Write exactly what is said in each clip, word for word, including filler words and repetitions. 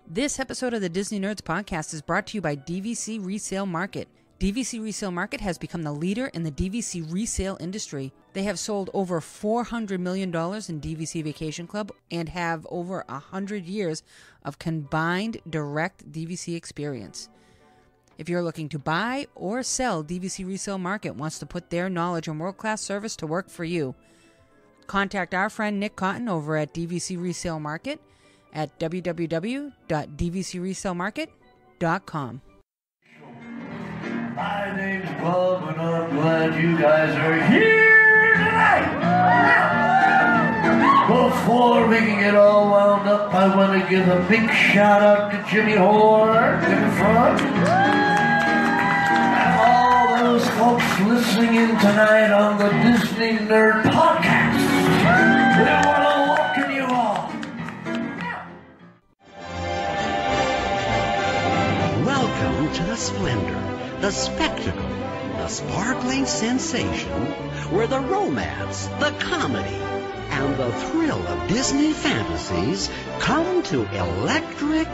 This episode of the Disney Nerds podcast is brought to you by D V C Resale Market. D V C Resale Market has become the leader in the D V C resale industry. They have sold over four hundred million dollars in D V C Vacation Club and have over one hundred years of combined direct D V C experience. If you're looking to buy or sell, D V C Resale Market wants to put their knowledge and world-class service to work for you. Contact our friend Nick Cotton over at D V C Resale Market at w w w dot d v c resale market dot com. My name's Bob, and I'm glad you guys are here tonight. Before we can get all wound up, I want to give a big shout out to Jimmy Horn in the front. And all those folks listening in tonight on the Disney Nerd Podcast. We want to welcome you all. Welcome to the splendor, the spectacle, the sparkling sensation, where the romance, the comedy, and the thrill of Disney fantasies come to electric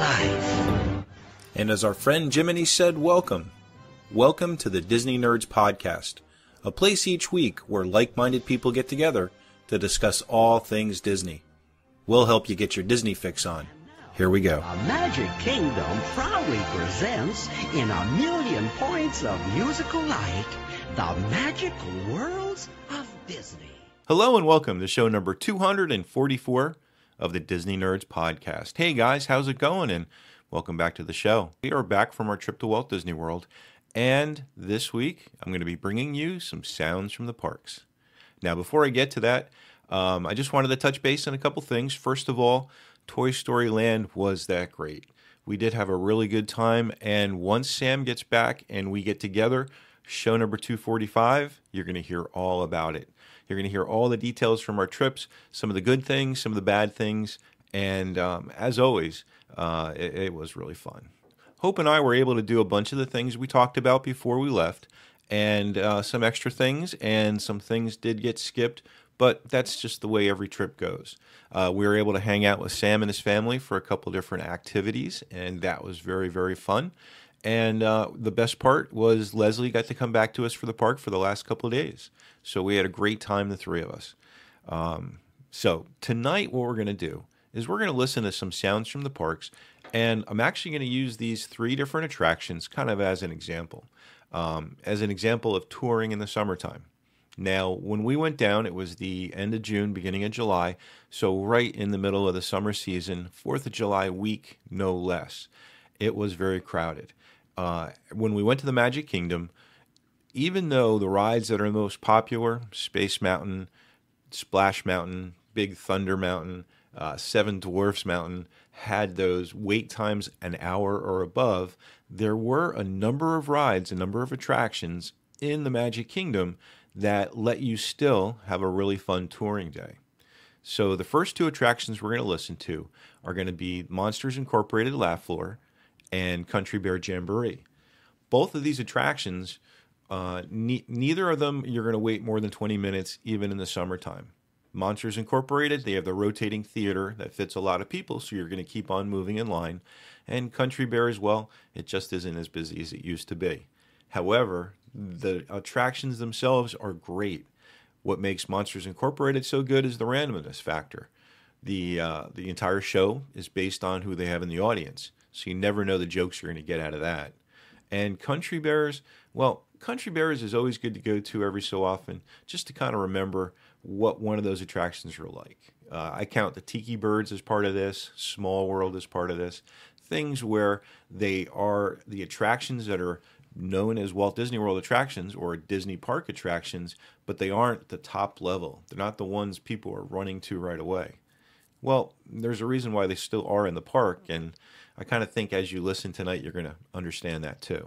life. And as our friend Jiminy said, welcome. Welcome to the Disney Nerds Podcast, a place each week where like-minded people get together to discuss all things Disney. We'll help you get your Disney fix on. Here we go. A Magic Kingdom proudly presents, in a million points of musical light, the magic worlds of Disney. Hello and welcome to show number two hundred forty-four of the Disney Nerds Podcast. Hey guys, how's it going? And welcome back to the show. We are back from our trip to Walt Disney World, and this week I'm going to be bringing you some sounds from the parks. Now, before I get to that, um, I just wanted to touch base on a couple things. First of all, Toy Story Land was that great. We did have a really good time, and once Sam gets back and we get together, show number two forty-five, you're going to hear all about it. You're going to hear all the details from our trips, some of the good things, some of the bad things, and um, as always, uh, it, it was really fun. Hope and I were able to do a bunch of the things we talked about before we left, and uh, some extra things, and some things did get skipped, but that's just the way every trip goes. Uh, we were able to hang out with Sam and his family for a couple different activities, and that was very, very fun. And uh, the best part was Leslie got to come back to us for the park for the last couple of days. So we had a great time, the three of us. Um, so tonight what we're going to do is we're going to listen to some sounds from the parks, and I'm actually going to use these three different attractions kind of as an example, um, as an example of touring in the summertime. Now, when we went down, it was the end of June, beginning of July, so right in the middle of the summer season, fourth of July week, no less. It was very crowded. Uh, when we went to the Magic Kingdom, even though the rides that are most popular, Space Mountain, Splash Mountain, Big Thunder Mountain, uh, Seven Dwarfs Mountain, had those wait times an hour or above, there were a number of rides, a number of attractions in the Magic Kingdom that let you still have a really fun touring day. So the first two attractions we're going to listen to are going to be Monsters Incorporated Laugh Floor and Country Bear Jamboree. Both of these attractions, uh, ne- neither of them you're going to wait more than twenty minutes, even in the summertime. Monsters Incorporated, they have the rotating theater that fits a lot of people, so you're going to keep on moving in line. And Country Bear as well, it just isn't as busy as it used to be. However, the attractions themselves are great. What makes Monsters Incorporated so good is the randomness factor. The uh, the entire show is based on who they have in the audience, so you never know the jokes you're going to get out of that. And Country Bears, well, Country Bears is always good to go to every so often, just to kind of remember what one of those attractions are like. Uh, I count the Tiki Birds as part of this, Small World as part of this, things where they are the attractions that are known as Walt Disney World attractions or Disney Park attractions, but they aren't the top level. They're not the ones people are running to right away. Well, there's a reason why they still are in the park, and I kind of think as you listen tonight, you're going to understand that too.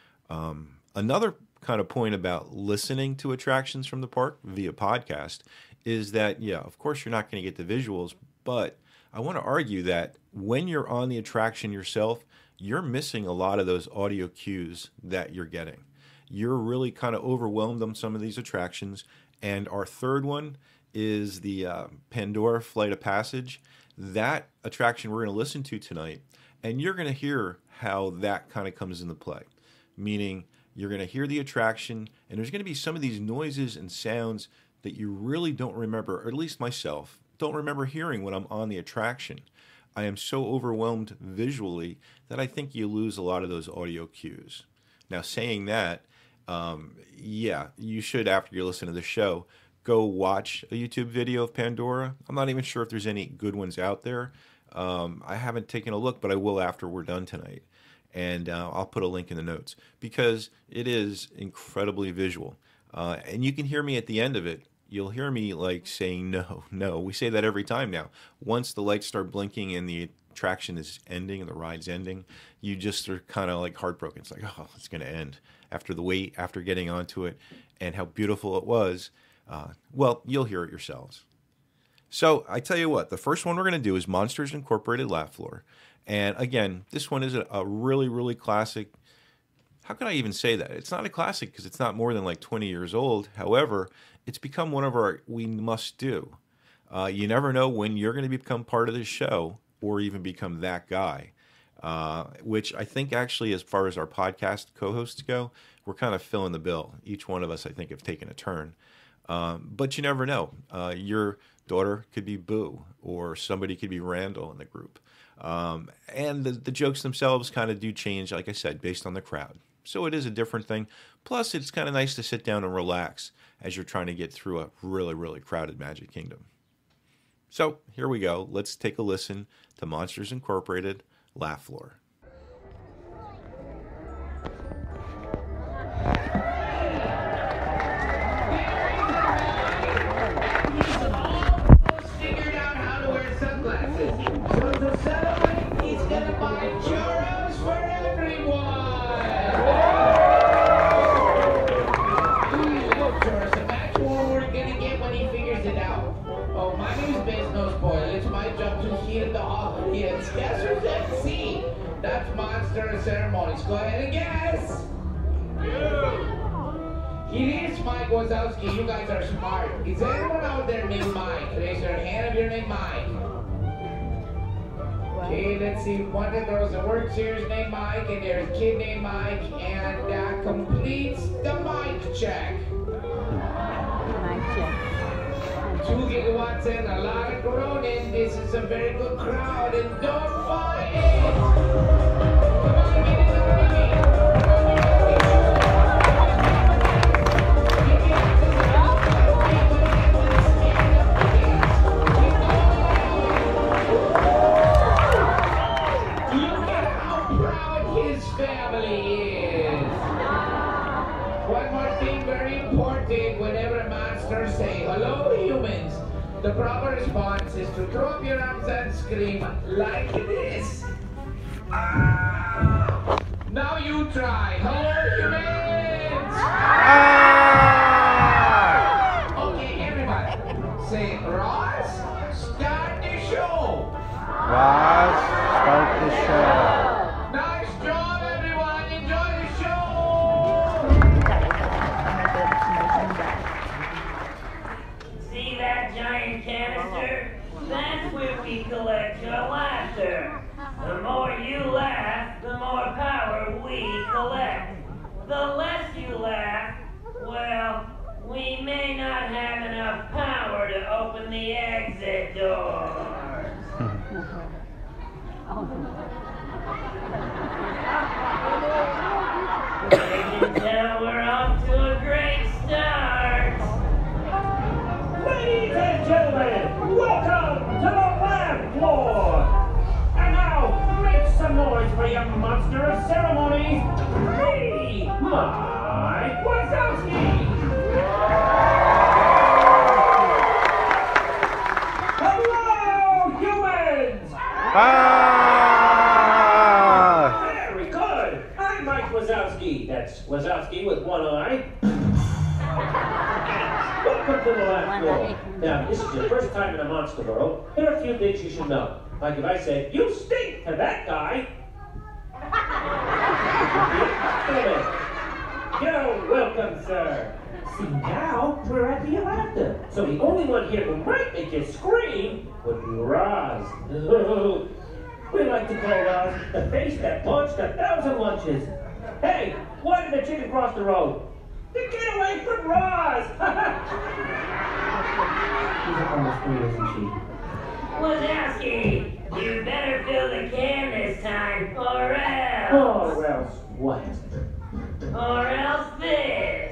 Um, another kind of point about listening to attractions from the park via podcast is that, yeah, of course you're not going to get the visuals, but I want to argue that when you're on the attraction yourself, you're missing a lot of those audio cues that you're getting. You're really kind of overwhelmed on some of these attractions. And our third one is the uh, Pandora Flight of Passage. that attraction we're going to listen to tonight, and you're going to hear how that kind of comes into play. Meaning, you're going to hear the attraction, and there's going to be some of these noises and sounds that you really don't remember, or at least myself, don't remember hearing when I'm on the attraction. I am so overwhelmed visually that I think you lose a lot of those audio cues. Now, saying that, um, yeah, you should, after you listen to the show, go watch a YouTube video of Pandora. I'm not even sure if there's any good ones out there. Um, I haven't taken a look, but I will after we're done tonight. And uh, I'll put a link in the notes because it is incredibly visual. Uh, and you can hear me at the end of it. You'll hear me like saying no, no. We say that every time now. Once the lights start blinking and the attraction is ending and the ride's ending, you just are kind of like heartbroken. It's like, oh, it's going to end. After the wait, after getting onto it, and how beautiful it was. Uh, well, you'll hear it yourselves. So I tell you what, the first one we're going to do is Monsters Incorporated Laugh Floor. And again, this one is a, a really, really classic. How can I even say that? It's not a classic because it's not more than like twenty years old. However, it's become one of our we must do. Uh, you never know when you're going to become part of this show or even become that guy, uh, which I think actually as far as our podcast co-hosts go, we're kind of filling the bill. Each one of us, I think, have taken a turn. Um, but you never know. Uh, your daughter could be Boo or somebody could be Randall in the group. Um, and the, the jokes themselves kind of do change, like I said, based on the crowd. So it is a different thing. Plus, it's kind of nice to sit down and relax as you're trying to get through a really, really crowded Magic Kingdom. So here we go. Let's take a listen to Monsters Incorporated Laugh Floor. That's Monster Ceremonies. Go ahead and guess. Yeah. It is Mike Wazowski. You guys are smart. Is anyone out there named Mike? Raise your hand if you're named Mike. Okay, let's see. One of those work series named Mike, and there's a kid named Mike, and that completes the Mike check. Mike check. Two gigawatts and a lot of groaning. This is a very good crowd, and don't fight it. Come on, get it already. Look at how proud his family is. One more thing very important whenever monsters say hello humans, the proper response is to throw up your arms and scream like this. Ah! Now you try. Hello humans! Ah! Okay, everybody. Say, Ross, start the show. Ross, start the show. Nice job, everyone. Enjoy the show. See that giant canister? That's where we collect your laughter. The more you laugh, the more power we collect. The less you laugh, well, we may not have enough power to open the exit doors. I can tell we're off to a great start. Ladies and gentlemen, welcome to the Laugh Floor. And now, make some noise for your monster of ceremonies, me, Mike Wazowski. Hello, humans. Ah! Very good. I'm Mike Wazowski. That's Wazowski with one eye. Welcome to the Laugh Floor. Now, this is your first time in a monster world. There are a few things you should know. Like if I said, you stink to that guy. You're welcome, sir. See, now we're at the laughter. So the only one here who might make you scream would be Roz. We like to call Roz the face that launched a thousand lunches. Hey, why did the chicken cross the road? To get away from Roz! She's up on the screen, isn't she? Wazowski, you better fill the can this time, or else. Oh, or else what? Or else this.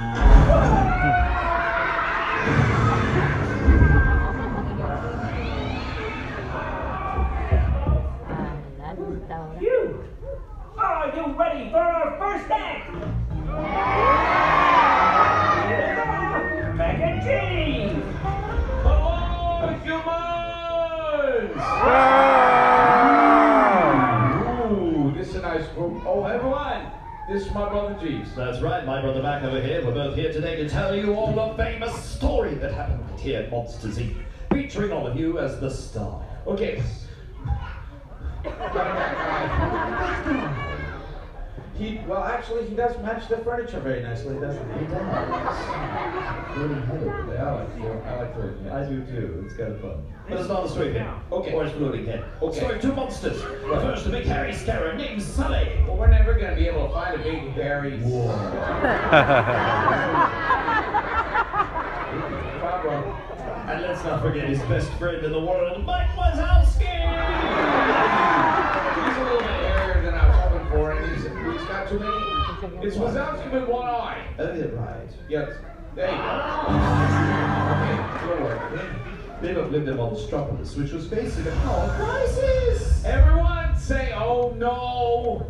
You! Are you ready for our first act? Mac and cheese! Hello, humans! Ooh, this is a nice group. Oh, everyone, this is my brother Jeeves. That's right, my brother back over here. We're both here today to tell you all the famous story that happened right here at Monsters Incorporated, featuring all of you as the star. Okay. He, well, actually, he does match the furniture very nicely, doesn't he? He does. Floating head over there. I like floating. I like floating. I do too. It's kind of fun. But it's not a straight head. Okay. Or it's floating head. Okay. Story of two monsters. The first, a big hairy scarab named Sully. Well, we're never going to be able to find a big hairy. Problem. And let's not forget his best friend in the world, Mike Wazowski. He's a little bit hairier than I was hoping for, and he's, he's got too many. It's Wazowski with one eye. Oh, yeah, right. Yes. There you go. Okay, good work. They both lived in Monstropolis, which was facing a power crisis. Everyone say, oh no.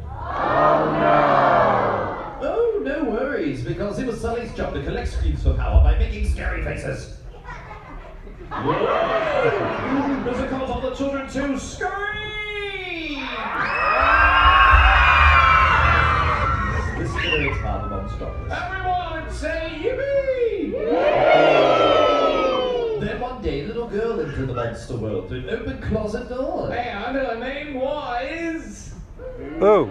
Oh, no worries, because it was Sully's job to collect screams for power by making scary faces. Whoa! Does it cause all the children to scream? This is the very part of Monstropolis. Everyone say yippee! Then one day, a little girl entered the monster world through an open closet door. And her name was... Boo.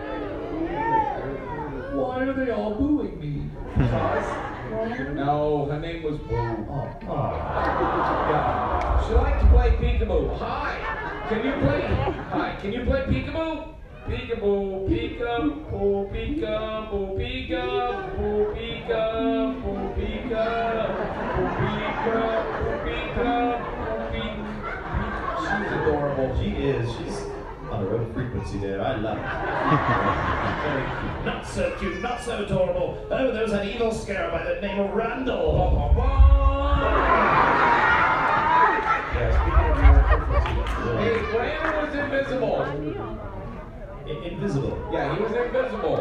Why are they all booing me? No, her name was Boo. Oh, oh. Yeah. She liked to play peekaboo. Hi, can you play? Hi, can you play peekaboo? Peekaboo, peekaboo, peekaboo, peekaboo, peekaboo, peekaboo, peekaboo, peekaboo. She's adorable. She is. She's on her own frequency there. I love it. Very cute. Not so cute, not so adorable. Oh, there was an evil scarab by the name of Randall. Yeah, speaking of your frequency. Hey, Brandon was invisible. I- invisible. Yeah, he was invisible.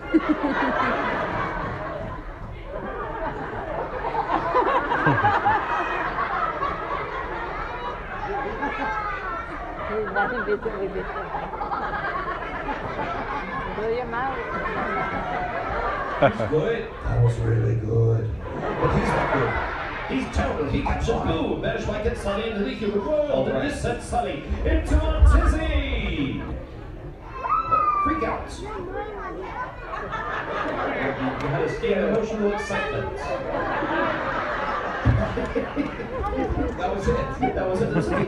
He's not invisible with this. Do your mouth. He's good. That was really good. But he's not good. He's terrible. He captured Boo, managed to get Sully into the human world, and this sent Sully into a tizzy. Freak out. You had a state of emotional excitement. That was it. That was it. That was it.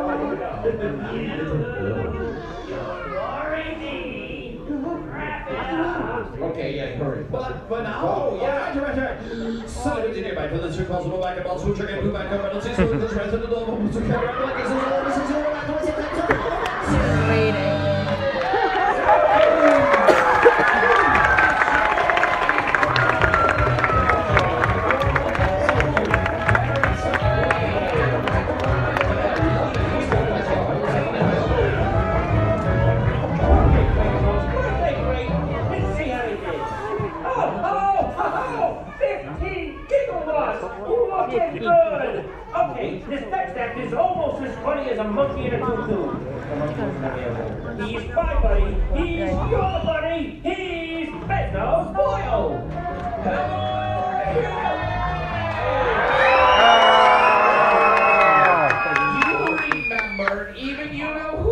Okay, yeah, hurry. But, but now, oh, yeah, right, right, right. Sully was in here by for the circles of the back and balls, which are getting blue back up, and let's see, so this right to the door, to carry out like this is all this is all right, this is Good. Okay, this next act is almost as funny as a monkey in a tutu. He's my buddy. He's your buddy. He's Bednose Boyle. Hello. You remember, even you know who.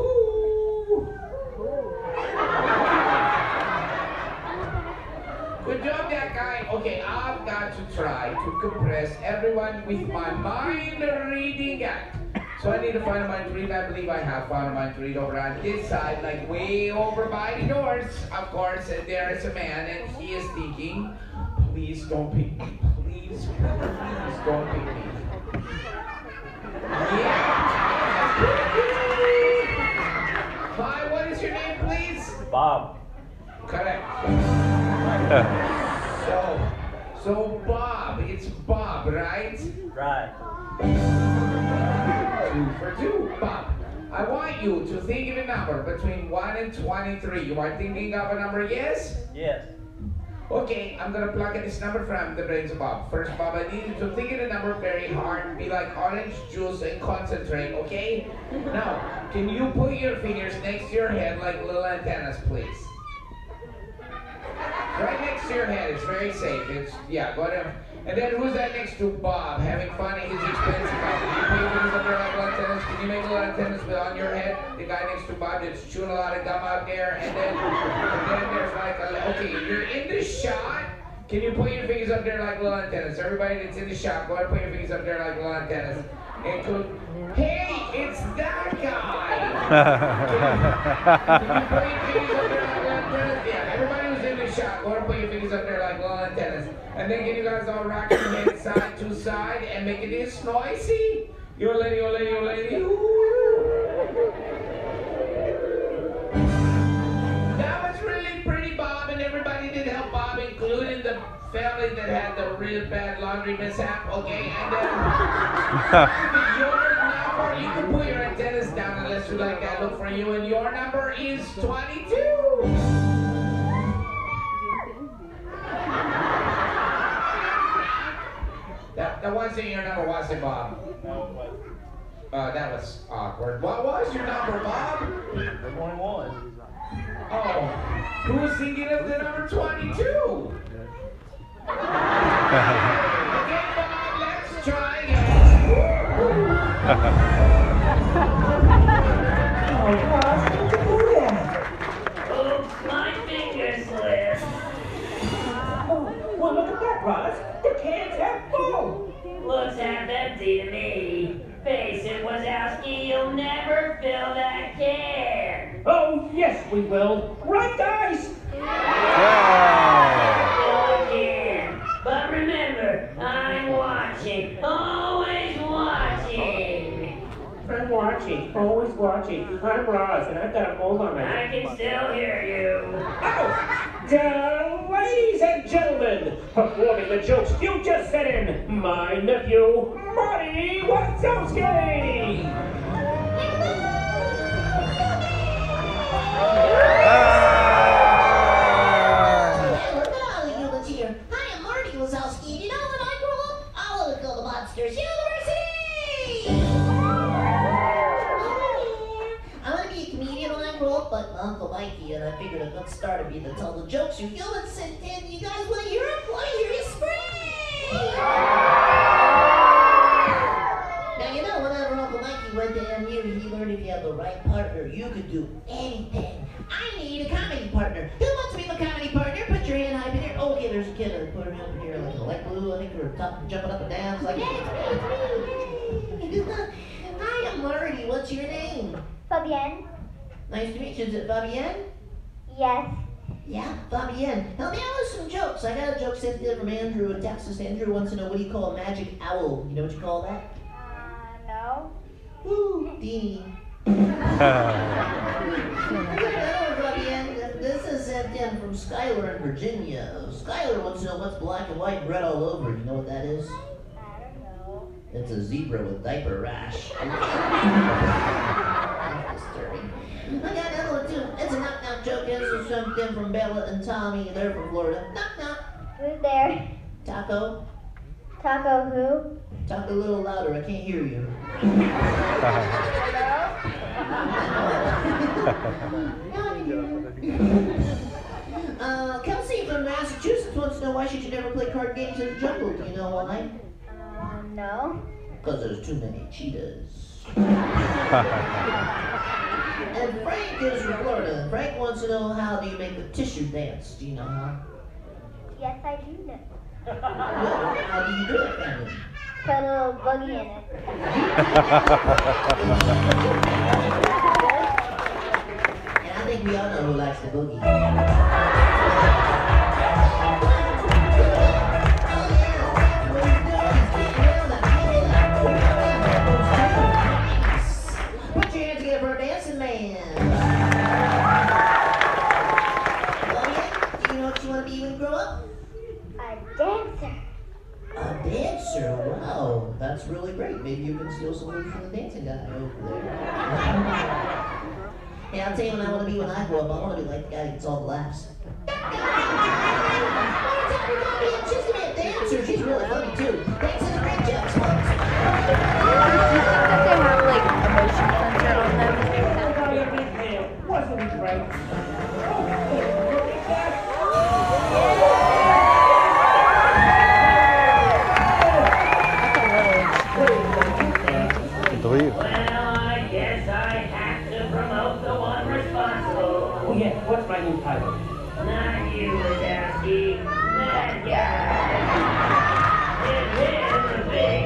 Good job, that guy. Okay, I've got to try to impress everyone with my mind-reading act. So I need to find a mind to read. I believe I have found a mind to read over on this side, like way over by the doors, of course. And there is a man, and he is thinking, please don't pick me. Please, please don't pick me. Yeah. Hi, what is your name, please? Bob. Correct. So, so Bob, it's Bob, right? Right. Two for two, Bob. I want you to think of a number between one and twenty-three. You are thinking of a number, yes? Yes. Okay, I'm gonna plug in this number from the brains of Bob. First, Bob, I need you to think of the number very hard, be like orange juice and concentrate, okay? Now, can you put your fingers next to your head like little antennas, please? Right next to your head, it's very safe. It's, yeah, go ahead. And then who's that next to Bob? Having fun at his expense account. Can you put your fingers up there like little antennas? Can you make little antennas on your head? The guy next to Bob that's chewing a lot of gum out there. And then, and then there's like a, okay, you're in the shot. Can you put your fingers up there like little antennas? Everybody that's in the shot, go ahead and put your fingers up there like little antennas. And go, hey, it's that guy! Can you, can you put your fingers up there like little antennas? Yeah, everybody who's in the shot, go ahead and put your fingers up there like little antennas. And then can you guys all rock your head side to side and make it this noisy? Yo lady, yo lady, yo lady. Ooh. That was really pretty, Bob, and everybody did help Bob, including the family that had the real bad laundry mishap, okay? And then your number, you can put your antennas down unless you like that look for you, and your number is twenty-two. That, that wasn't your number, was it, Bob? Uh, that was awkward. What was your number, Bob? twenty-one. Oh, who was thinking of the number twenty-two? Okay, Bob, let's try again. Oh, gosh, how'd you do that? Oops, my finger slipped. Oh, well, look at that, Roz. The can's half full. Looks half empty to me. Face it, Wazowski, you'll never fill that can. Oh, yes, we will. Right, guys? Fill again. But remember, I'm watching, always watching. I'm watching, always watching. I'm Roz, and I've got a mold on my I head. can still hear you. Oh! Uh, ladies and gentlemen, performing the jokes you just sent in, my nephew, Marty Wazowski! Hello, humans here. Hi, I'm Marty Wazowski. You know, when I grow up, I want to go to Monsters University! I want to be a comedian when I grow up, like my Uncle Mikey, and I figured a good start would be to tell the jokes you humans sent in. You guys want to hear them? Want to hear you scream? Now, you know, whenever Uncle Mikey went to M U, he learned if you have the right partner, you could do anything. I need a comedy partner. Who wants to be my comedy partner? Put your hand high up in here. Oh, okay, there's a kid. I put her hand up in here like a light blue. I think we're top, jumping up and down. It's like, yeah, it's me, it's me. Hi, I'm Marty. What's your name? Fabienne? Nice to meet you. Is it Fabienne? Yes. Yeah, Fabienne. Help me out with some jokes. I got a joke sent in from Andrew in Texas. Andrew wants to know, what do you call a magic owl? You know what you call that? Uh, no. Woo, Deanie. This is sent in from Skylar in Virginia. Skylar wants to know what's black and white and red all over. You know what that is? I don't know. It's a zebra with diaper rash. That's disturbing. I got another one too. It's a knock-knock joke. This is sent in from Bella and Tommy. They're from Florida. Knock-knock. Who's there? Taco. Taco who? Talk a little louder. I can't hear you. uh, Kelsey from Massachusetts wants to know, why should you never play card games in the jungle? Do you know why? Uh, no. Because there's too many cheetahs. And Frank is from Florida. Frank wants to know, how do you make the tissue dance? Do you know how? Yes, I do know. How do you do it, Brandon? Put a little boogie in it. And I think we all know who likes the boogie. Put your hands together for a dancing man. Do you know what you want to be when you grow up? A dancer. A dancer? Wow, that's really great. Maybe you can steal some moves from the dancing guy over there. Hey, I'll tell you what I want to be when I grow up. I want to be like the guy who gets all the laughs. She's gonna be a dancer. She's really funny too. Thanks for the great jokes, folks. That they have like emotion center on them. Wasn't it great? Believe. Well, I guess I have to promote the one responsible. Oh yeah, what's my new title? Not you, Wadowski. That guy. It is a big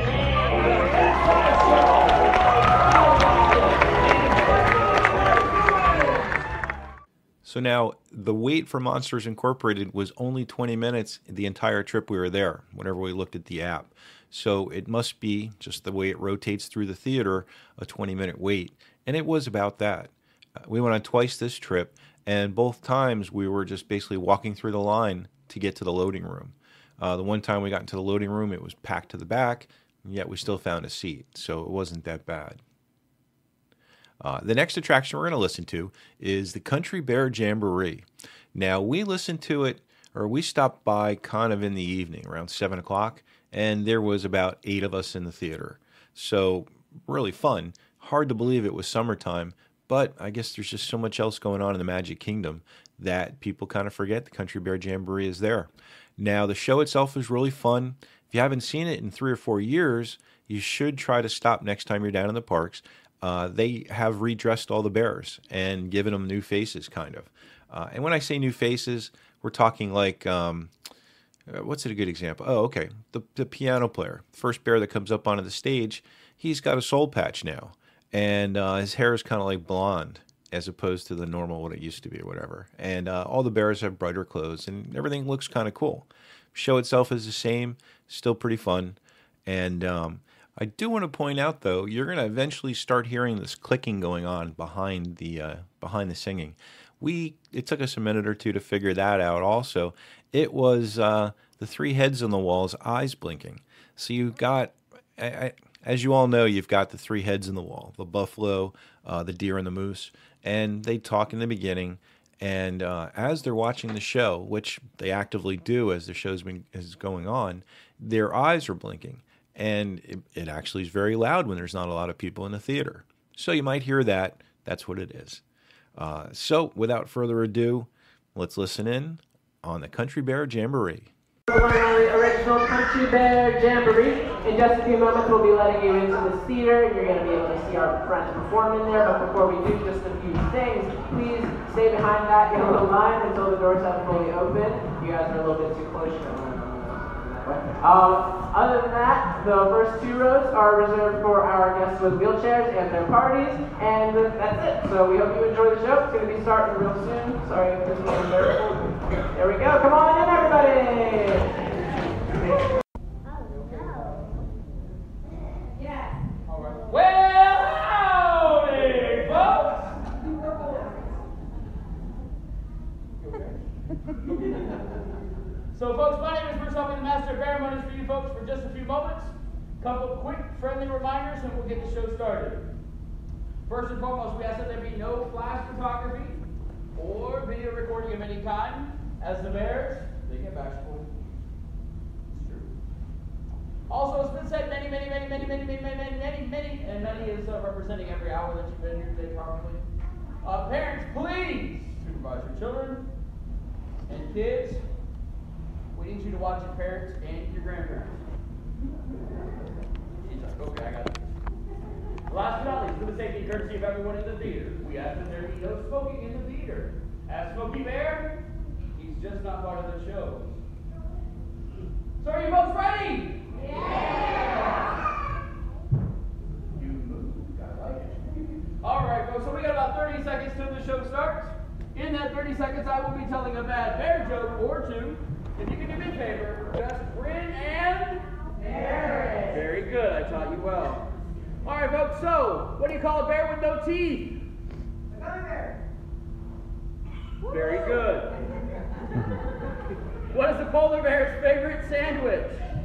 So now the wait for Monsters Incorporated was only twenty minutes the entire trip we were there, whenever we looked at the app. So it must be, just the way it rotates through the theater, a twenty minute wait. And it was about that. Uh, we went on twice this trip, and both times we were just basically walking through the line to get to the loading room. Uh, the one time we got into the loading room, it was packed to the back, and yet we still found a seat. So it wasn't that bad. Uh, the next attraction we're going to listen to is the Country Bear Jamboree. Now, we listened to it, or we stopped by kind of in the evening, around seven o'clock, and there was about eight of us in the theater. So, really fun. Hard to believe it was summertime, but I guess there's just so much else going on in the Magic Kingdom that people kind of forget the Country Bear Jamboree is there. Now, the show itself is really fun. If you haven't seen it in three or four years, you should try to stop next time you're down in the parks. Uh, they have redressed all the bears and given them new faces, kind of. Uh, and when I say new faces, we're talking like, um, what's it a good example? Oh, okay, the, the piano player. First bear that comes up onto the stage, he's got a soul patch now. And uh, his hair is kind of like blonde as opposed to the normal what it used to be or whatever. And uh, all the bears have brighter clothes and everything looks kind of cool. Show itself is the same, still pretty fun. And um, I do want to point out, though, you're going to eventually start hearing this clicking going on behind the uh, behind the singing. We it took us a minute or two to figure that out. Also, it was uh, the three heads on the wall's eyes blinking. So you've got, I, I, as you all know, you've got the three heads in the wall: the buffalo, uh, the deer, and the moose. And they talk in the beginning. And uh, as they're watching the show, which they actively do as the show's been is going on, their eyes are blinking. And it, it actually is very loud when there's not a lot of people in the theater. So you might hear that. That's what it is. Uh, so without further ado, let's listen in on the Country Bear Jamboree. The one and only original Country Bear Jamboree. In just a few moments, we'll be letting you into the theater. You're going to be able to see our friends perform in there. But before we do, just a few things. Please stay behind that yellow line until the doors have fully opened. You guys are a little bit too close. Um, other than that, the first two rows are reserved for our guests with wheelchairs and their parties, and that's it. So we hope you enjoy the show. It's going to be starting real soon. Sorry if this is there. There we go. Come on in, everybody. Yeah. All right. Well, howdy, folks. So, folks, my name is Bruce. I'll be the master of ceremonies for you folks for just a few moments. Couple of quick, friendly reminders, and we'll get the show started. First and foremost, we ask that there be no flash photography or video recording of any kind, as the bears, they get bashful. It's true. Also, it's been said many, many, many, many, many, many, many, many, many, many, and many is uh, representing every hour that you've been here today, probably. Uh, parents, please supervise your children and kids. We need you to watch your parents and your grandparents. She's like, okay, I got it. Last but not least, for the safety and courtesy of everyone in the theater, we ask that there be no smoking in the theater. As Smokey Bear, he's just not part of the show. So are you folks ready? Yeah! You moved. I like it. All right, folks, so we got about thirty seconds till the show starts. In that thirty seconds, I will be telling a bad bear joke or two. If you can do me a favor, just grin and... bear it. Very good, I taught you well. All right, folks, so what do you call a bear with no teeth? A gummy bear. Very good. What is the polar bear's favorite sandwich?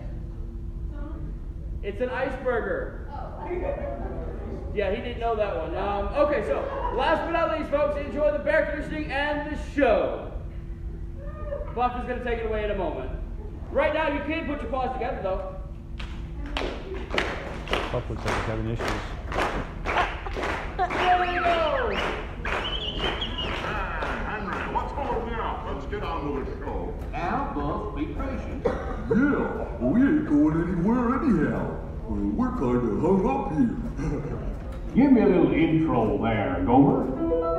It's an iceberger. Yeah, he didn't know that one. Um, okay, so last but not least, folks, enjoy the bear conditioning and the show. Buff is going to take it away in a moment. Right now, you can put your paws together, though. Buff looks like he's having issues. There we go! Henry, what's going on? Let's get on with the show. Now, Buff, be patient. Yeah, well, we ain't going anywhere anyhow. Well, we're kind of hung up here. Give me a little intro there, Gomer.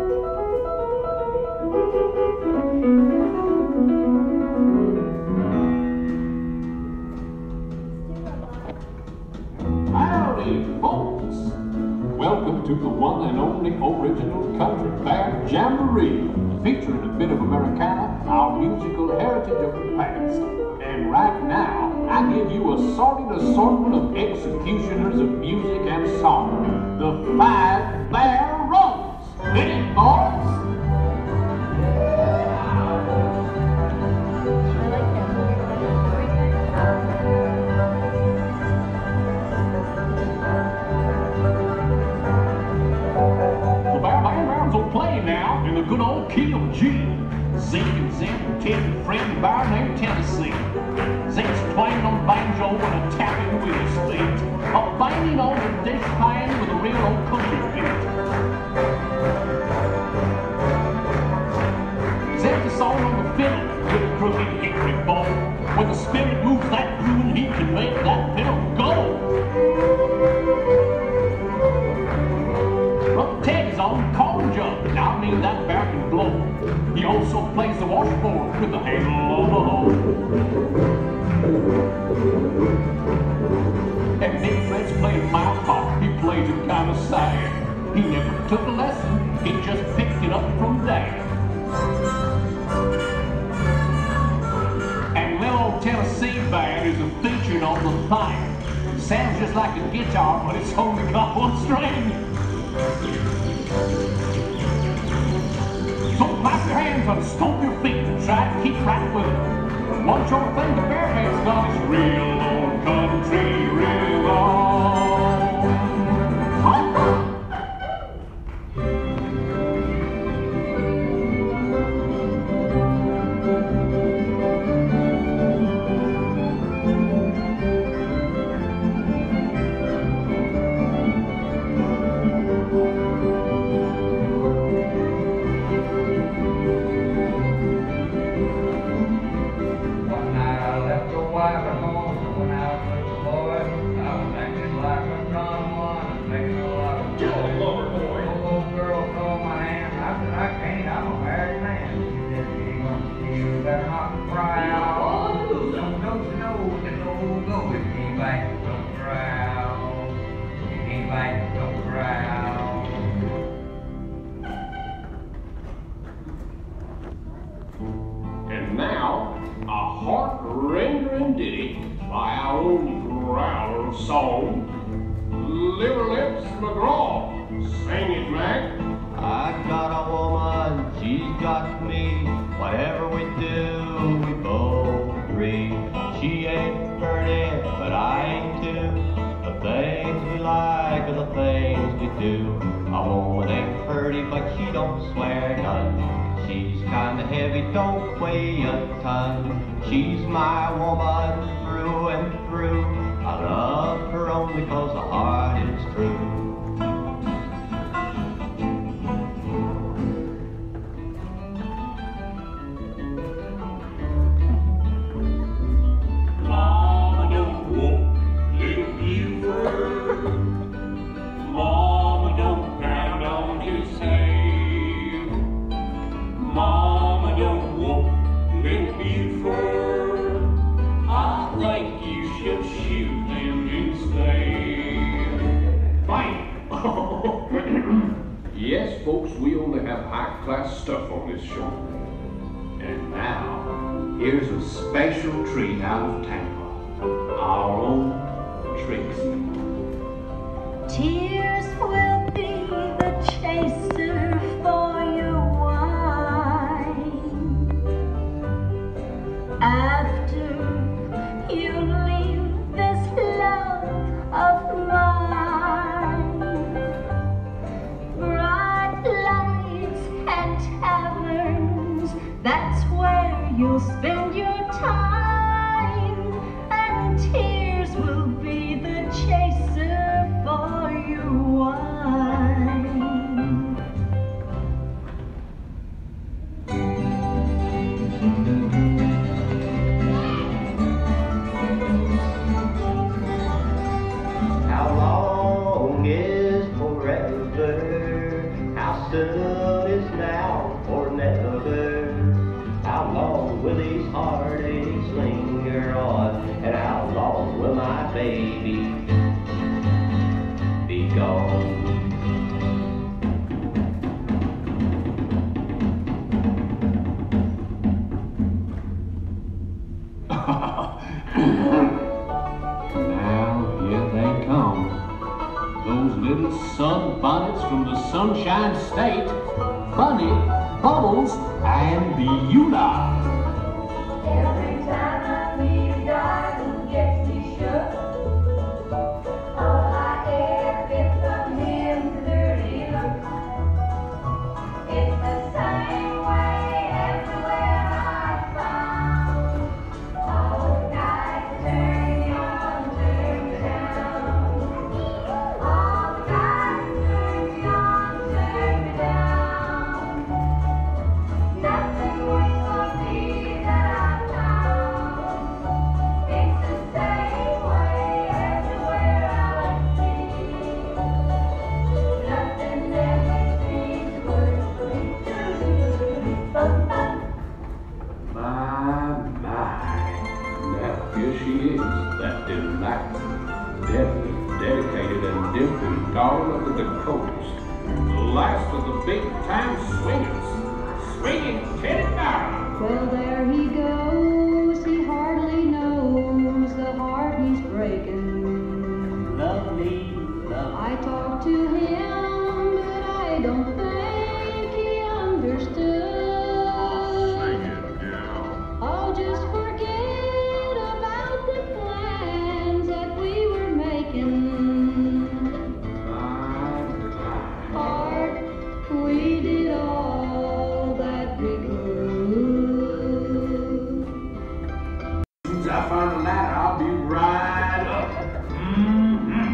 Howdy, folks. Welcome to the one and only original Country Bear Jamboree, featuring a bit of Americana, our musical heritage of the past. And right now, I give you a sorted assortment of executioners of music and song. The Five Bear Runs. Hit it, boys! The Bear Band rounds will play now in the good old key of G. Zeke and Zim and Ted and Fred Bear named Tennessee. Zeke's playing on banjo and a tapping with his feet, a banging on the dish pan with a real old country beat. Zeke's a song on the fiddle with a crooked hickory bow. When the spirit moves that tune, he can make that fiddle go. But Ted is on the corn jug, and I mean that bear can blow. He also plays the washboard with the handle on the hoe. And Big Fred's playing my part. He plays it kind of sad. He never took a lesson. He just picked it up from Dad. And little old Tennessee band isn't featured on the thing. Sounds just like a guitar, but it's only got one string. So clap your hands and stomp your feet and try to keep right with it. One short thing the bear band's got is real old country rhythm. And now, a heart-rendering ditty by our own growler of song, Liverlips McGraw. Sing it, Mac. I got a woman, she's got me. Whatever we do, we both agree. She ain't pretty, but I ain't too. The things we like are the things we do. A woman ain't pretty, but she don't swear none. She's kinda heavy, don't weigh a ton. She's my woman through and through. I love her only 'cause the heart is true. Mama, don't whoop little Buford. Mama, don't pound on his head. Mama, don't whoop little Buford. I'll play we only have high-class stuff on this show. And now, here's a special treat out of Tampa. Our own Trixie. Tears will be the chaser for your wine. After you leave this love of mine, bright lights and taverns, that's where you'll spend your time, and tears will be the chaser for your wine. How long is forever? How soon is now or never? How long will these heartaches linger on? And how long will my baby be gone? Now, here they come. Those little sunbonnets from the Sunshine State. Bunny, Bubbles, and Beulah. Every time I meet a guy who gets me shook, all I ever get from him is dirty looks. It's the same way everywhere I found. All the guys turn me on, turn me down. All the guys turn me on, turn me down. Nothing works for me that I found. It's the same way everywhere I see. Nothing ever seems to work for me. My, my. Now, here she is, that delightful, deadly, dedicated, and dimpled daughter of the Dakotas. The last of the big-time swingers. Swinging Teddy down. Well, there he goes. He hardly knows the heart he's breaking. Lovely, love. I talked to him, but I don't think he understood. Sing it, gal. Oh, just forget about the plans that we were making. Heart, we did all that we could. As soon as I find a ladder, I'll be right up. Mm-hmm.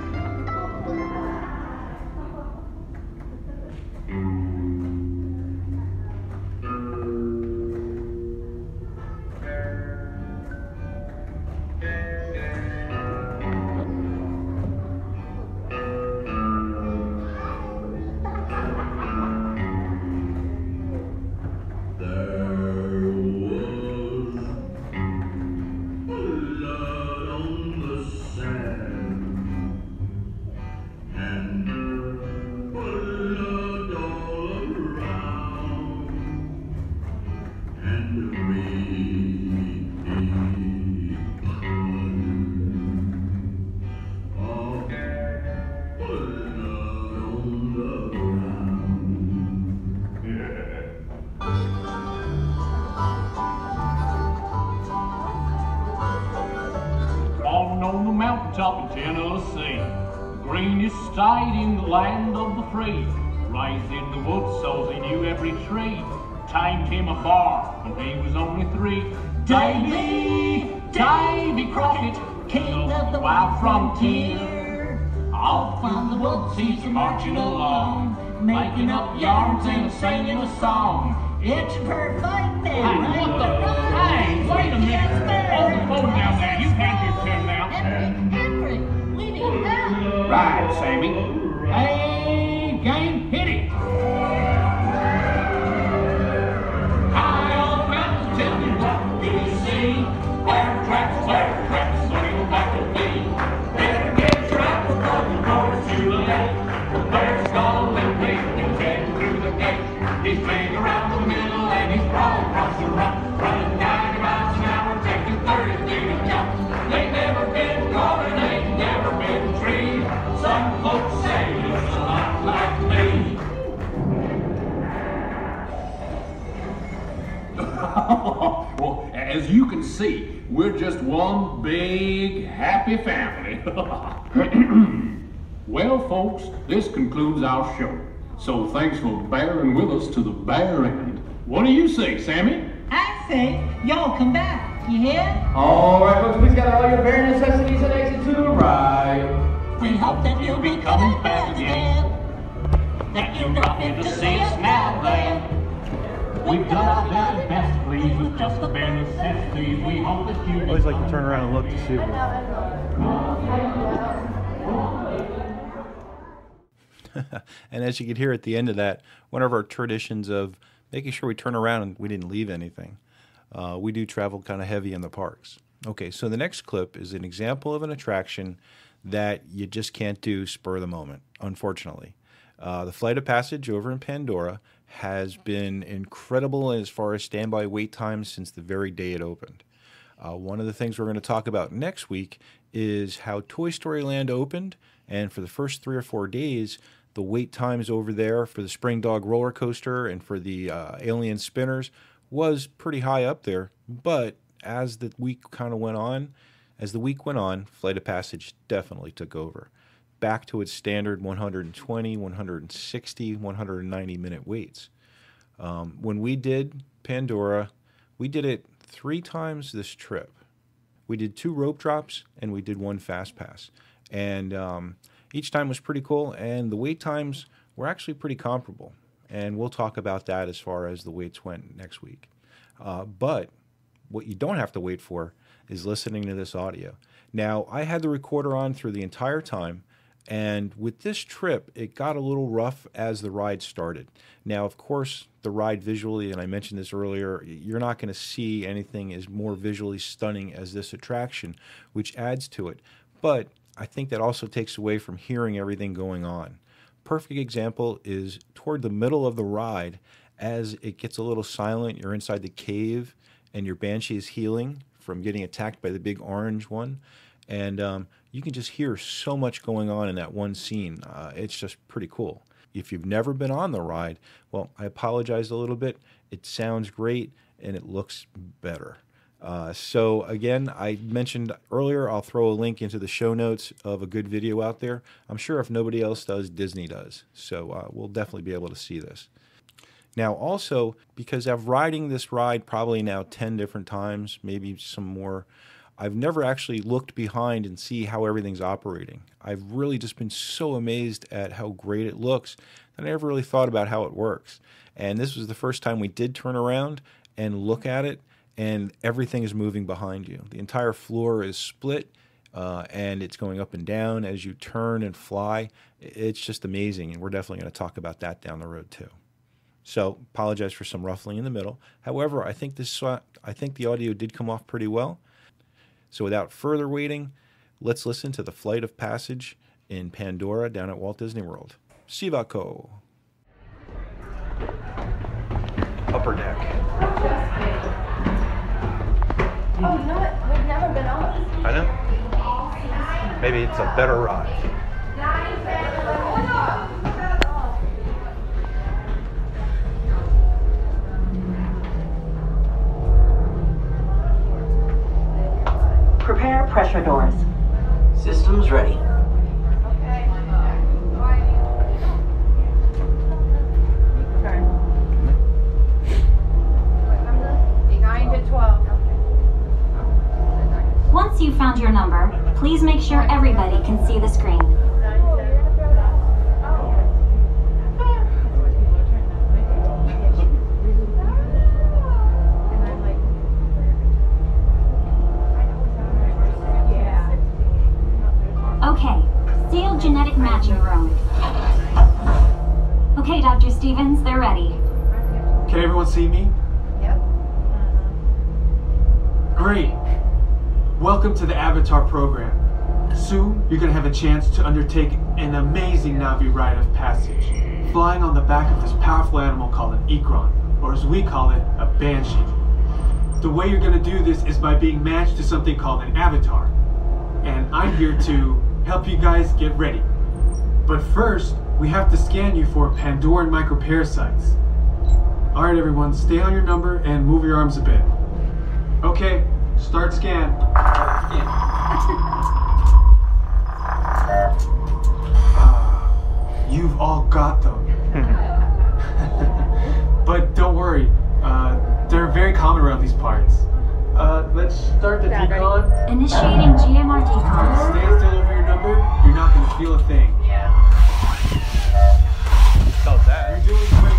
Born on the mountaintop in Tennessee, the greenest state in the land of the free. Raised in the woods so he knew every tree. Tamed him a bar when he was only three. Davy, Davy Crockett, king of the wild frontier. Off in the woods he's marching along, making up yarns and singing a song. It's perfect. Hey, what the? Hey, wait a minute. Hold the phone down there. You have your turn now. Henry, we need help. Right, Sammy. Hey, gang, hit it. High on the mountain, tell me what do you see? Where tracks, where tracks, what you back to be? Better get trapped before you go to the lake. The bear's gonna live, you can through the he's crawling across the run, running ninety miles an hour, taking thirty feet a jump. They've never been crawling, they've never been treed. Some folks say he looks a lot like me. Well, as you can see, we're just one big happy family. Well, folks, this concludes our show. So thanks for bearing with us to the bare end. What do you say, Sammy? I say, y'all come back. You hear? All right, folks, please gather all your bare necessities and exit to the right. We hope that you'll be coming back again. That you'll drop in to see us now then. We've done our very best to please with just the bare necessities. We hope that you... I always like to turn around and look to see what... And as you could hear at the end of that, one of our traditions of making sure we turn around and we didn't leave anything. Uh, we do travel kind of heavy in the parks. Okay, so the next clip is an example of an attraction that you just can't do spur of the moment, unfortunately. Uh, the Flight of Passage over in Pandora has been incredible as far as standby wait times since the very day it opened. Uh, one of the things we're going to talk about next week is how Toy Story Land opened, and for the first three or four days, the wait times over there for the Spring Dog roller coaster and for the uh, Alien Spinners was pretty high up there. But as the week kind of went on, as the week went on, Flight of Passage definitely took over, back to its standard one hundred twenty, one hundred sixty, one hundred ninety minute waits. Um, when we did Pandora, we did it three times this trip. We did two rope drops and we did one fast pass. And um, each time was pretty cool, and the wait times were actually pretty comparable. And we'll talk about that as far as the waits went next week. Uh, but what you don't have to wait for is listening to this audio. Now, I had the recorder on through the entire time, and with this trip, it got a little rough as the ride started. Now, of course, the ride visually, and I mentioned this earlier, you're not going to see anything as more visually stunning as this attraction, which adds to it. But I think that also takes away from hearing everything going on. Perfect example is toward the middle of the ride, as it gets a little silent, you're inside the cave, and your Banshee is healing from getting attacked by the big orange one. And um, you can just hear so much going on in that one scene. Uh, it's just pretty cool. If you've never been on the ride, well, I apologize a little bit. It sounds great, and it looks better. Uh, so, again, I mentioned earlier, I'll throw a link into the show notes of a good video out there. I'm sure if nobody else does, Disney does. So uh, we'll definitely be able to see this. Now, also, because I'm riding this ride probably now ten different times, maybe some more, I've never actually looked behind and see how everything's operating. I've really just been so amazed at how great it looks that I never really thought about how it works. And this was the first time we did turn around and look at it, and everything is moving behind you. The entire floor is split, uh, and it's going up and down as you turn and fly. It's just amazing, and we're definitely going to talk about that down the road too. So, apologize for some ruffling in the middle. However, I think this, uh, I think the audio did come off pretty well. So without further waiting, let's listen to the Flight of Passage in Pandora down at Walt Disney World. Sivako. Upper deck. Oh, you know what? We've never been on. I know. Maybe it's a better ride. Prepare pressure doors. Systems ready. nine to twelve. Once you've found your number, please make sure everybody can see the screen. Okay, sealed genetic matching room. Okay, Doctor Stevens, they're ready. Can everyone see me? Yep. Great. Welcome to the Avatar program. Soon, you're going to have a chance to undertake an amazing Navi rite of passage, flying on the back of this powerful animal called an Ikron, or as we call it, a banshee. The way you're going to do this is by being matched to something called an avatar. And I'm here to help you guys get ready. But first, we have to scan you for Pandoran microparasites. Alright everyone, stay on your number and move your arms a bit. Okay, start scan. Scan. uh, you've all got them. But don't worry, uh, they're very common around these parts. Uh, let's start the decon. Initiating G M R decon. Stay still over your number, you're not going to feel a thing. Yeah. Felt that. You're doing great.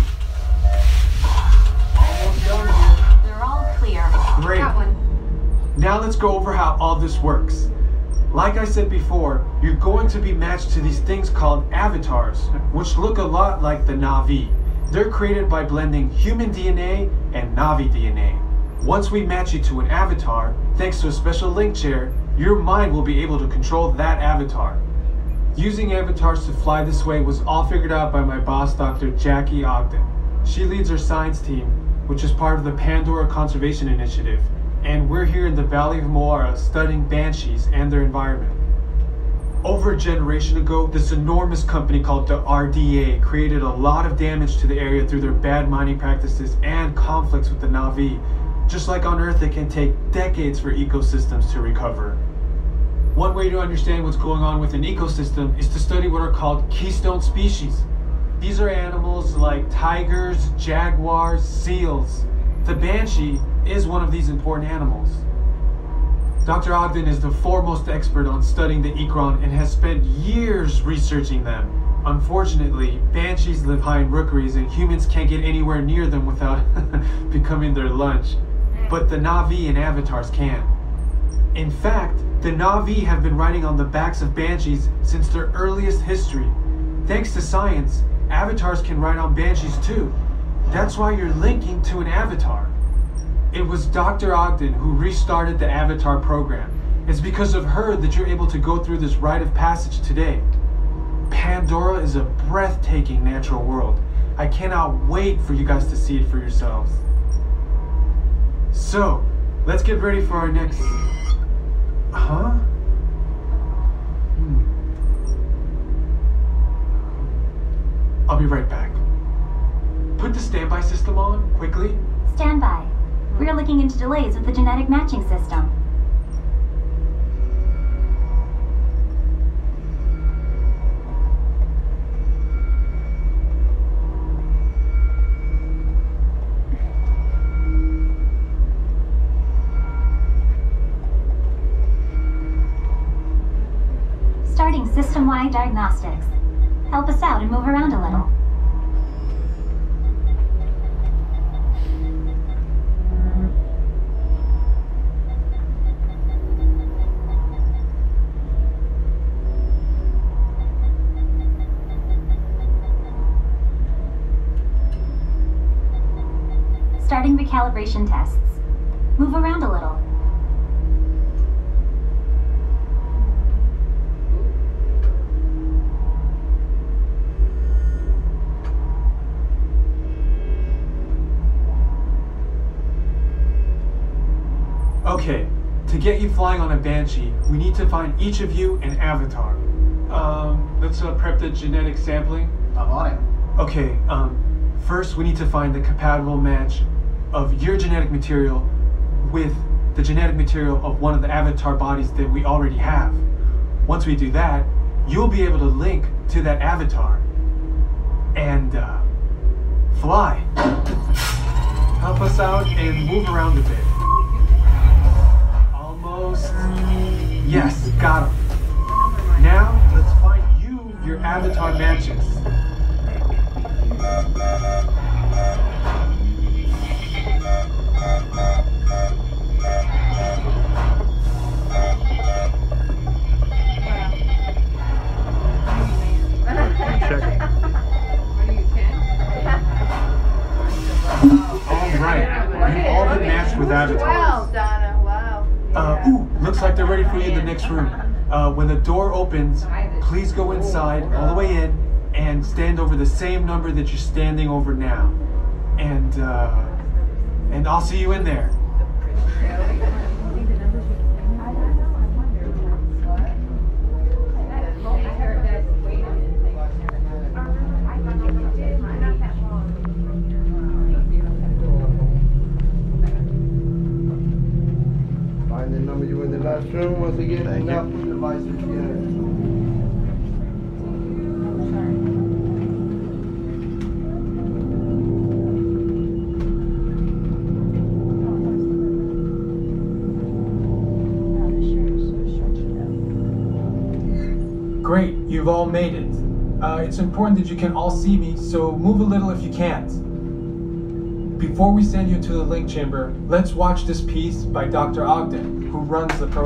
Almost done here. They're all clear. Great. Got one. Now let's go over how all this works. Like I said before, you're going to be matched to these things called avatars, which look a lot like the Na'vi. They're created by blending human D N A and Na'vi D N A. Once we match you to an avatar, thanks to a special link chair, your mind will be able to control that avatar. Using avatars to fly this way was all figured out by my boss, Doctor Jackie Ogden. She leads our science team, which is part of the Pandora Conservation Initiative, and we're here in the Valley of Moara studying banshees and their environment. Over a generation ago, this enormous company called the R D A created a lot of damage to the area through their bad mining practices and conflicts with the Na'vi. Just like on Earth, it can take decades for ecosystems to recover. One way to understand what's going on with an ecosystem is to study what are called keystone species. These are animals like tigers, jaguars, seals. The banshee is one of these important animals. Doctor Ogden is the foremost expert on studying the ikran and has spent years researching them. Unfortunately, banshees live high in rookeries and humans can't get anywhere near them without becoming their lunch. But the Na'vi and avatars can. In fact, the Na'vi have been riding on the backs of banshees since their earliest history. Thanks to science, avatars can ride on banshees too. That's why you're linking to an avatar. It was Doctor Ogden who restarted the Avatar program. It's because of her that you're able to go through this rite of passage today. Pandora is a breathtaking natural world. I cannot wait for you guys to see it for yourselves. So, let's get ready for our next... Huh? Hmm. I'll be right back. Put the standby system on, quickly. Standby. We're looking into delays with the genetic matching system. Starting system-wide diagnostics. Help us out and move around a little. Starting recalibration tests. Move around a little. Okay, to get you flying on a Banshee, we need to find each of you an avatar. Um, let's uh, prep the genetic sampling. I'm on it. Okay, um, first we need to find the compatible match of your genetic material with the genetic material of one of the avatar bodies that we already have. Once we do that, you'll be able to link to that avatar and uh, fly. Help us out and move around a bit. Almost. Yes, got him. Now, let's find you your avatar matches. You've all been matched with avatars. Wow, Donna, wow. Uh, ooh, looks like they're ready for you in the next room. Uh, when the door opens, please go inside, all the way in, and stand over the same number that you're standing over now. And, uh, and I'll see you in there. Find the number you in the last room. Once again, do not put devices together. Great, you've all made it. Uh, it's important that you can all see me, so move a little if you can't. Before we send you to the link chamber, let's watch this piece by Doctor Ogden, who runs the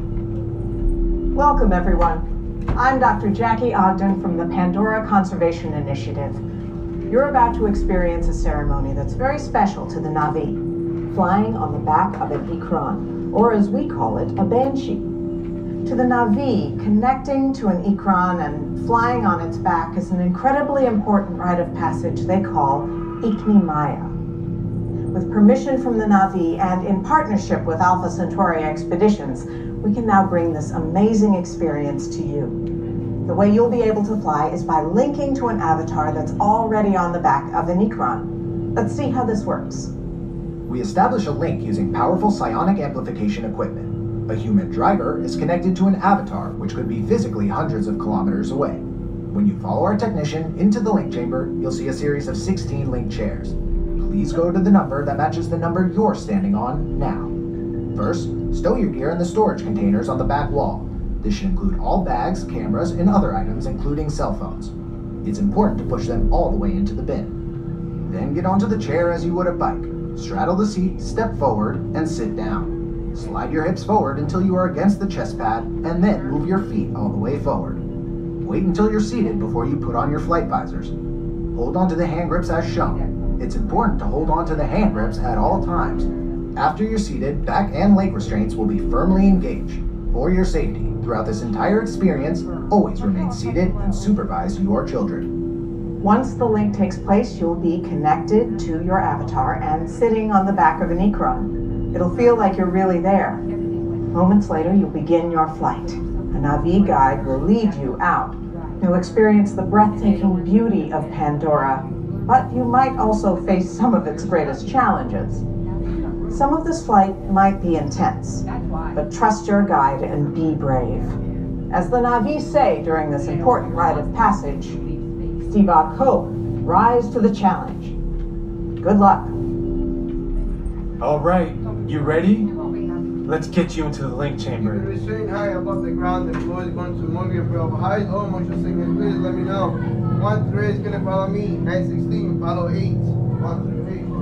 program. Welcome, everyone. I'm Doctor Jackie Ogden from the Pandora Conservation Initiative. You're about to experience a ceremony that's very special to the Na'vi, flying on the back of an Ikran, or as we call it, a banshee. To the Na'vi, connecting to an Ikran and flying on its back is an incredibly important rite of passage they call Ikni Maya. With permission from the Na'vi and in partnership with Alpha Centauri Expeditions, we can now bring this amazing experience to you. The way you'll be able to fly is by linking to an avatar that's already on the back of an Ikran. Let's see how this works. We establish a link using powerful psionic amplification equipment. A human driver is connected to an avatar, which could be physically hundreds of kilometers away. When you follow our technician into the link chamber, you'll see a series of sixteen link chairs. Please go to the number that matches the number you're standing on now. First, stow your gear in the storage containers on the back wall. This should include all bags, cameras, and other items, including cell phones. It's important to push them all the way into the bin. Then get onto the chair as you would a bike. Straddle the seat, step forward, and sit down. Slide your hips forward until you are against the chest pad, and then move your feet all the way forward. Wait until you're seated before you put on your flight visors. Hold onto the hand grips as shown. It's important to hold on to the hand grips at all times. After you're seated, back and leg restraints will be firmly engaged. For your safety, throughout this entire experience, always remain seated and supervise your children. Once the link takes place, you'll be connected to your avatar and sitting on the back of an Ikran. It'll feel like you're really there. Moments later, you'll begin your flight. A Na'vi guide will lead you out. You'll experience the breathtaking beauty of Pandora, but you might also face some of its greatest challenges. Some of this flight might be intense, but trust your guide and be brave. As the Na'vi say during this important rite of passage, Stivak Ho, rise to the challenge. Good luck. All right, you ready? Let's get you into the link chamber. Keep it restrained high above the ground. The floor is going to move you from height or motion sickness. Please let me know. One three is gonna follow me. nine sixteen, follow eight. One through eight.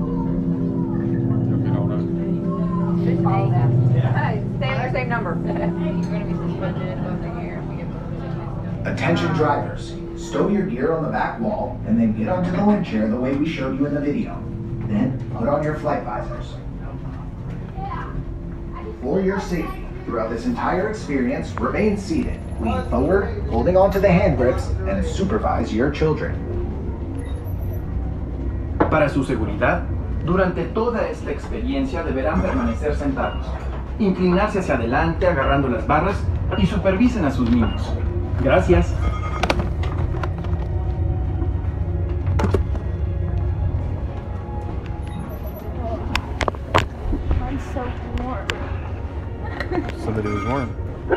Follow them. Yeah. Stay on the same number. You're gonna be suspended above the gear. Attention drivers, stow your gear on the back wall and then get onto the link chair the way we showed you in the video. Then put on your flight visors. For your safety, throughout this entire experience, remain seated, lean forward, holding onto the hand grips, and supervise your children. Para su seguridad, durante toda esta experiencia deberán permanecer sentados, inclinarse hacia adelante agarrando las barras y supervisen a sus niños. Gracias. Mine's so warm. Somebody was warm.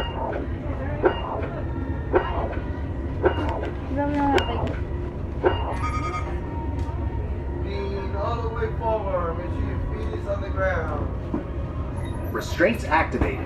Lean all the way forward. Make sure your feet is on the ground. Restraints activated.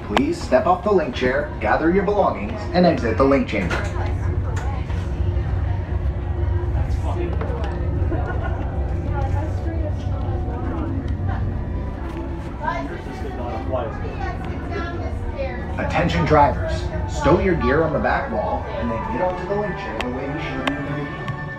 Please step off the link chair, gather your belongings, and exit the link chamber. Attention drivers, stow your gear on the back wall and then get onto the link chair the way we showed you in the video.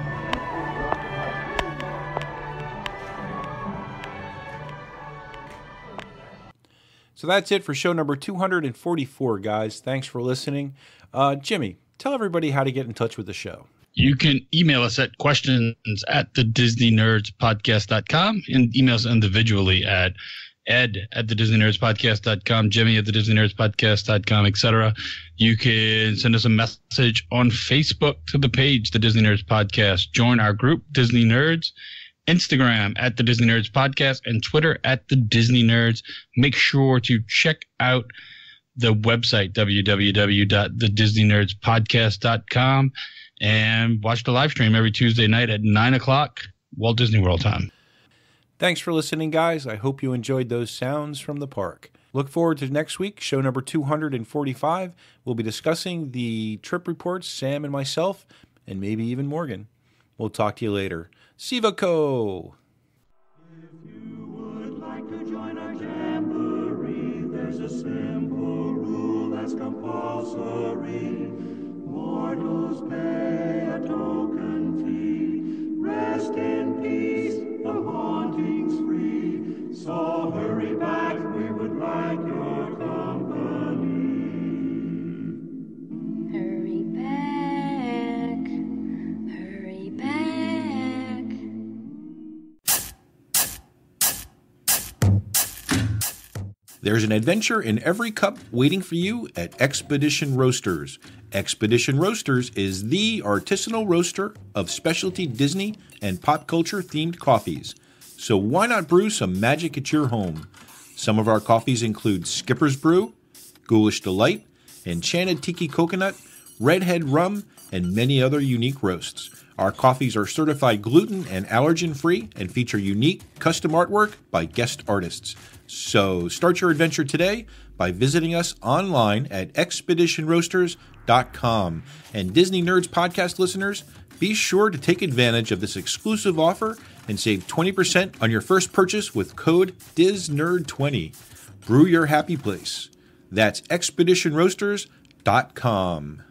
So that's it for show number two hundred forty-four, guys. Thanks for listening. Uh, Jimmy, tell everybody how to get in touch with the show. You can email us at questions at the Disney Nerds Podcast dot com and email us individually at Ed at the Disney Nerds Podcast dot com, Jimmy at the Disney Nerds Podcast dot com, et cetera. You can send us a message on Facebook to the page, The Disney Nerds Podcast. Join our group, Disney Nerds. Instagram at the Disney Nerds Podcast and Twitter at the Disney Nerds. Make sure to check out the website, w w w dot the disney nerds podcast dot com, and watch the live stream every Tuesday night at nine o'clock Walt Disney World time. Thanks for listening, guys. I hope you enjoyed those sounds from the park. Look forward to next week, show number two hundred forty-five. We'll be discussing the trip reports, Sam and myself, and maybe even Morgan. We'll talk to you later. Sivaco! If you would like to join our jamboree, there's a simple rule that's compulsory. Mortals pay a token fee. Rest in peace, the haunting's free. So hurry back, we would like your company. Hurry back, hurry back. There's an adventure in every cup waiting for you at Expedition Roasters. Expedition Roasters is the artisanal roaster of specialty Disney and pop culture themed coffees. So why not brew some magic at your home? Some of our coffees include Skipper's Brew, Ghoulish Delight, Enchanted Tiki Coconut, Redhead Rum, and many other unique roasts. Our coffees are certified gluten and allergen free and feature unique custom artwork by guest artists. So start your adventure today by visiting us online at expedition roasters dot com. And Disney Nerds Podcast listeners, be sure to take advantage of this exclusive offer and save twenty percent on your first purchase with code D I S Nerd twenty. Brew your happy place. That's expedition roasters dot com.